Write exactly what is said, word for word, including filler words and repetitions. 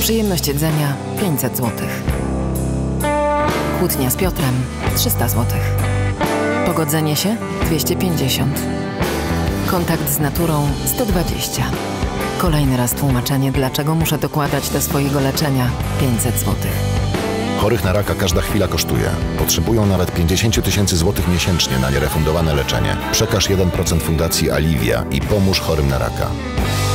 Przyjemność jedzenia pięćset złotych. Kłótnia z Piotrem trzysta złotych. Pogodzenie się dwieście pięćdziesiąt. Kontakt z naturą sto dwadzieścia. Kolejny raz tłumaczenie, dlaczego muszę dokładać do swojego leczenia pięćset złotych. Chorych na raka każda chwila kosztuje. Potrzebują nawet pięćdziesiąt tysięcy złotych miesięcznie na nierefundowane leczenie. Przekaż jeden procent Fundacji Alivia i pomóż chorym na raka.